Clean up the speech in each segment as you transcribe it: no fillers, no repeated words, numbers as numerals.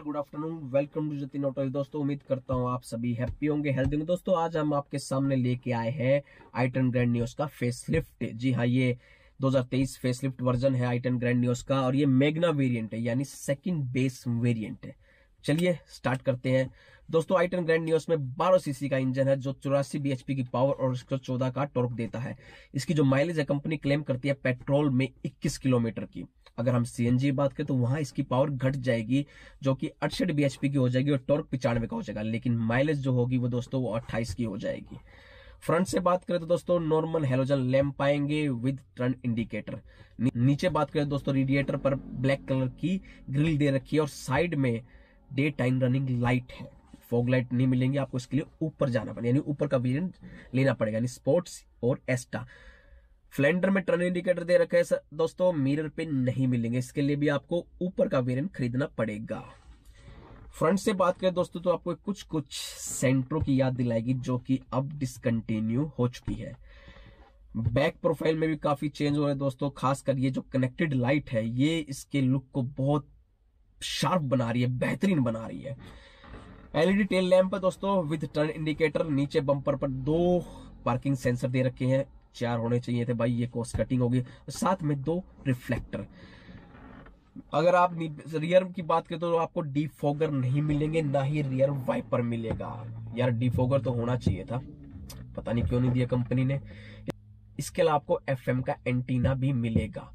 नमस्कार, good afternoon, welcome to Jatin auto. दोस्तों उम्मीद करता हूँ आप सभी हैप्पी होंगे, हेल्दी होंगे। दोस्तों आज हम आपके सामने लेके आए हैं i10 ग्रैंड नियोस का फेसलिफ्ट। जी हाँ, ये 2023 फेसलिफ्ट वर्जन है i10 ग्रैंड नियोस का और ये मैग्ना वेरिएंट है, यानी सेकंड बेस वेरिएंट है। चलिए स्टार्ट करते हैं। दोस्तों i10 ग्रैंड नियोस में 12 सीसी का इंजन है जो 84 bhp की पावर और 114 का टॉर्क देता है। इसकी जो माइलेज है कंपनी क्लेम करती है पेट्रोल में 21 किलोमीटर की। अगर हम सीएनजी बात करें तो वहां इसकी पावर घट जाएगी जो कि 68 bhp की हो जाएगी और टॉर्क 95 का हो जाएगा, लेकिन माइलेज जो होगी वो दोस्तों वो 28 की हो जाएगी। फ्रंट से बात करें तो दोस्तों नॉर्मल हेलोजन लैंप पाएंगे विद टर्न इंडिकेटर। नीचे बात करें दोस्तों रेडिएटर पर ब्लैक कलर की ग्रिल दे रखी है और साइड में डे टाइम रनिंग लाइट है। फॉग लाइट नहीं मिलेंगे आपको, इसके लिए ऊपर जाना पड़ेगा, यानी ऊपर का वेरिएंट लेना पड़ेगा, यानी स्पोर्ट्स और एस्टा। फ्लेंडर में टर्न इंडिकेटर दे रखा है दोस्तों, मिरर पे नहीं मिलेंगे, इसके लिए भी आपको ऊपर का वेरिएंट खरीदना पड़ेगा। फ्रंट से बात करें दोस्तों तो आपको कुछ कुछ सेंट्रो की याद दिलाएगी जो कि अब डिसकंटिन्यू हो चुकी है। बैक प्रोफाइल में भी काफी चेंज हो रहा है दोस्तों, खासकर ये जो कनेक्टेड लाइट है ये इसके लुक को बहुत शार्प बना रही है, बेहतरीन बना रही है। एलईडी टेल लैंप है दोस्तों विद टर्न इंडिकेटर। नीचे बम्पर पर 2 पार्किंग सेंसर दे रखे हैं, 4 होने चाहिए थे भाई, ये कॉस्ट कटिंग होगी। साथ में 2 रिफ्लेक्टर। अगर आप रियर की बात करें तो आपको डिफॉगर नहीं मिलेंगे, ना ही रियर वाइपर मिलेगा। यार डिफॉगर तो होना चाहिए था, पता नहीं क्यों नहीं दिया कंपनी ने। इसके अलावा आपको एफएम का एंटीना भी मिलेगा।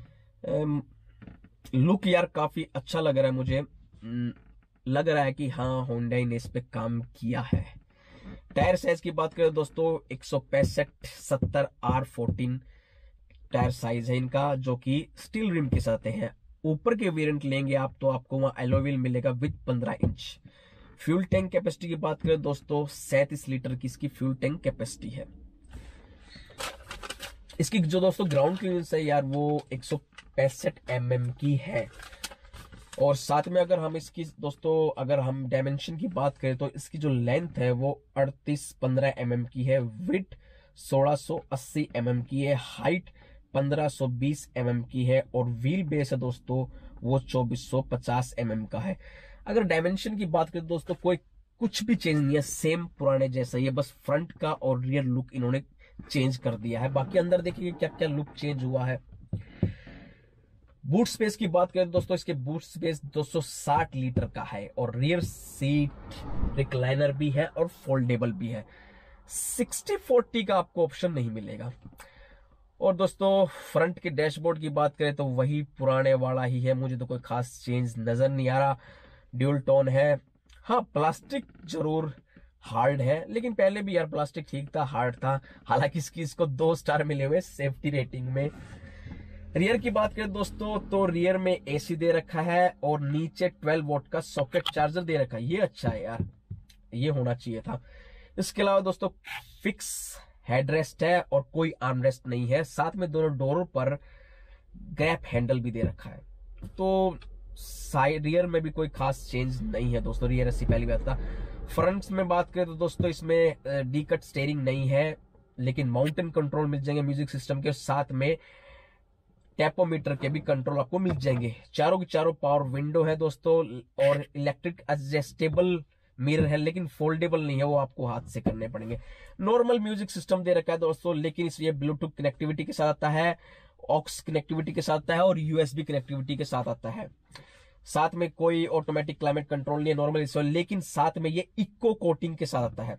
लुक यार काफी अच्छा लग रहा है मुझे, लग रहा है कि हाँ होंडा ने इस पे काम किया है। टायर साइज की बात करें दोस्तों 165/70R14 टायर साइज है इनका, जो कि स्टील रिम के साथ है। ऊपर के वेरिएंट लेंगे आप तो आपको वहां एलॉय व्हील मिलेगा with 15 inch. Fuel tank capacity की बात करें दोस्तों 37 लीटर की इसकी फ्यूल टैंक कैपेसिटी है। इसकी जो दोस्तों ग्राउंड क्लियरेंस है यार वो 165 mm की है। और साथ में अगर हम इसकी दोस्तों अगर हम डायमेंशन की बात करें तो इसकी जो लेंथ है वो 38-15 mm की है, विड्थ 1680 mm की है, हाइट 1520 mm की है और व्हील बेस है दोस्तों वो 2450 mm का है। अगर डायमेंशन की बात करें दोस्तों कोई कुछ भी चेंज नहीं है, सेम पुराने जैसा ही है, बस फ्रंट का और रियर लुक इन्होंने चेंज कर दिया है। बाकी अंदर देखिए क्या क्या लुक चेंज हुआ है। बूट स्पेस की बात करें दोस्तों इसके बूट स्पेस 260 लीटर का है और रियर सीट रिक्लाइनर भी है और फोल्डेबल भी है। 60/40 का आपको ऑप्शन नहीं मिलेगा। और दोस्तों फ्रंट के डैशबोर्ड की बात करें तो वही पुराने वाला ही है, मुझे तो कोई खास चेंज नजर नहीं आ रहा। ड्यूल टोन है, हाँ प्लास्टिक जरूर हार्ड है, लेकिन पहले भी यार प्लास्टिक ठीक था, हार्ड था। हालांकि इसको 2 स्टार मिले हुए सेफ्टी रेटिंग में। रियर की बात करें दोस्तों तो रियर में एसी दे रखा है और नीचे 12 वोल्ट का सॉकेट चार्जर दे रखा है, ये अच्छा है यार, ये होना चाहिए था। इसके अलावा दोस्तों फिक्स हेडरेस्ट है और कोई आर्मरेस्ट नहीं है। साथ में दोनों डोरों पर गैप हैंडल भी दे रखा है। तो साइड रियर में भी कोई खास चेंज नहीं है दोस्तों, रियर ऐसी पहली बात था। फ्रंट में बात करें तो दोस्तों इसमें डी कट स्टीयरिंग नहीं है, लेकिन माउंटेन कंट्रोल मिल जाएंगे म्यूजिक सिस्टम के, साथ में टैपोमीटर के भी कंट्रोल आपको मिल जाएंगे। चारों की चारों पावर विंडो है दोस्तों और इलेक्ट्रिक एडजस्टेबल मिरर है, लेकिन फोल्डेबल नहीं है, वो आपको हाथ से करने पड़ेंगे। नॉर्मल म्यूजिक सिस्टम दे रखा है दोस्तों, लेकिन इसलिए ब्लूटूथ कनेक्टिविटी के साथ आता है, ऑक्स कनेक्टिविटी के साथ आता है और यूएसबी कनेक्टिविटी के साथ आता है। साथ में कोई ऑटोमेटिक क्लाइमेट कंट्रोल नहीं है नॉर्मल इसमें, लेकिन साथ में ये इको कोटिंग के साथ आता है।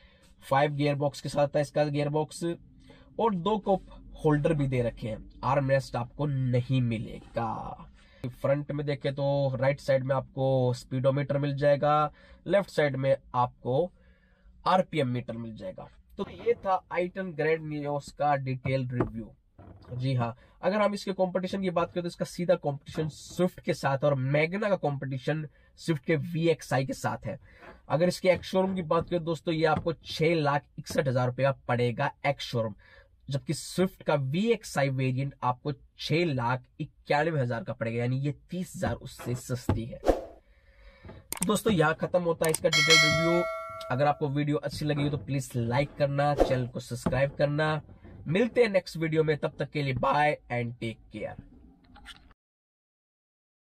5 गियर बॉक्स के साथ आता है इसका गियर बॉक्स और 2 कप होल्डर भी दे रखे हैं। आर्म रेस्ट आपको नहीं मिलेगा। फ्रंट में देखें तो राइट साइड में आपको स्पीडोमीटर मिल जाएगा, लेफ्ट साइड में आपको आरपीएम मीटर मिल जाएगा। तो ये था i10 ग्रैंड नियोस का डिटेल्ड रिव्यू। जी हाँ, अगर हम इसके कंपटीशन की बात करें तो इसका सीधा कंपटीशन स्विफ्ट के साथ और मैग्ना का कंपटीशन स्विफ्ट के VXI के साथ है। अगर इसके एक्स शोरूम की बात करें दोस्तों ये आपको 6,61,000 रुपए का पड़ेगा एक्स शोरूम, जबकि स्विफ्ट का VXI वेरिएंट आपको 6,91,000 का पड़ेगा, यानी ये 30,000 उससे सस्ती है। दोस्तों यहाँ खत्म होता है इसका डिटेल रिव्यू। अगर आपको वीडियो अच्छी लगी हो तो प्लीज लाइक करना, चैनल को सब्सक्राइब करना। मिलते हैं नेक्स्ट वीडियो में, तब तक के लिए बाय एंड टेक केयर।